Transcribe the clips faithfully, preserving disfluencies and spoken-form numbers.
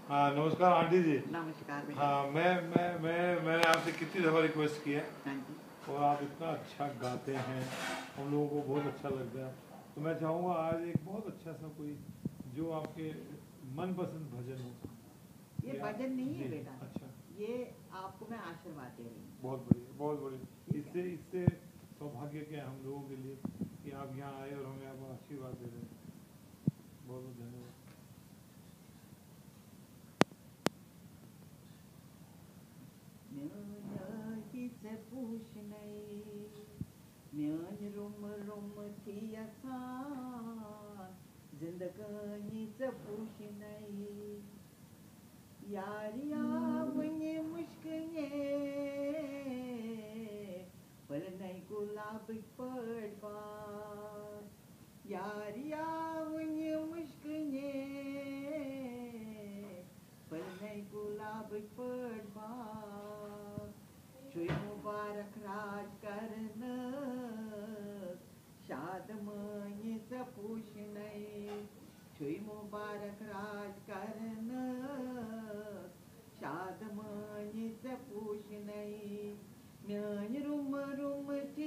हाँ नमस्कार आंटी जी। नमस्कार बेटा। हाँ मैं मैं मैं मैंने आपसे कितनी दफ़ा रिक्वेस्ट किया हाँ जी। और आप इतना अच्छा गाते हैं, हम लोगों को बहुत अच्छा लगता है। तो मैं चाहूँगा आज एक बहुत अच्छा सा कोई जो आपके मनपसंद भजन हो। ये या भजन नहीं है जी बेटा, अच्छा, ये आपको मैं आशीर्वाद दे रही हूँ। बहुत बढ़िया बहुत बढ़िया। ठीक है। इससे इससे सौभाग्य के हम लोगों के लिए कि आप यहाँ आए और हमें आपका आशीर्वाद दे रहे हैं। बहुत बहुत धन्यवाद। म्यान हीच पूछ नहीं, म्यान रुम रुम थी असान, जिंदगानीच पूछ नहीं, यारिया मुझे मुश्किले, पर नहीं गुलाब पड़वार, यारिया मुझे मुश्किले, पर नहीं गुलाब पड़वार, शुई मुबारक राज करन, शाद मनीच पूछ नहीं, शुई मुबारक राज करन, शाद मनीच पूछ नहीं, म्यान रुम रुम थी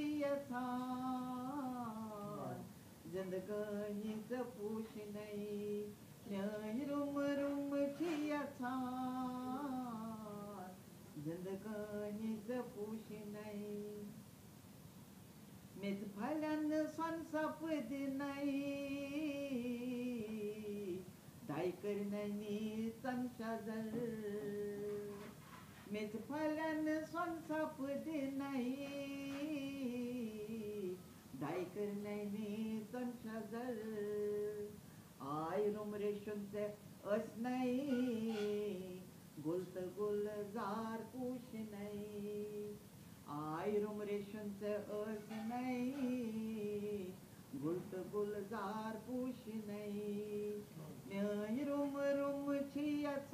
असान, जिंदगानीच पूछ नहीं, म्यान रुम रुम थी असान, जिंदगानीच पूछ नहीं, मेच फलन सन सपद नहीं, दाई कर नहीं तन शजर, मेच फलन सन सपद नहीं, दाई कर नहीं तन शजर, आय रुमरे शुद्ध अस नहीं, गुलत गुलजार पूछ नहीं, आय रुमरे शुद्ध अस नहीं, गुलत गुलजार पूछ नहीं, म्यान रुम रुम छी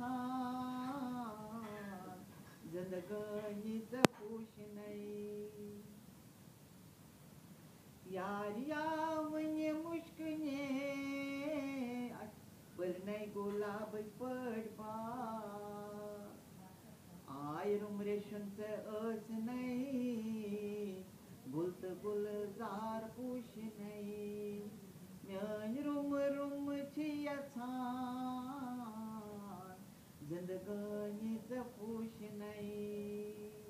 असान, जिंदगानीच पूछ नहीं, यारिया मुझे मुश्किले, पर नहीं गुलाब पड़वार, आय रुमरे शुद्ध अस नहीं, गुलत गुलजार पूछ नहीं, म्यान रुम रुम छी असान, जिंदगानीच पूछ नहीं।